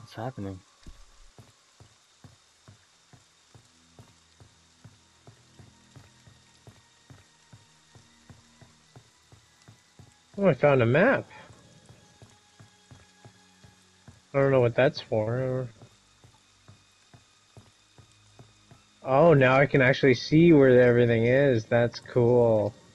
What's happening? Oh, I found a map. I don't know what that's for. Oh, now I can actually see where everything is. That's cool.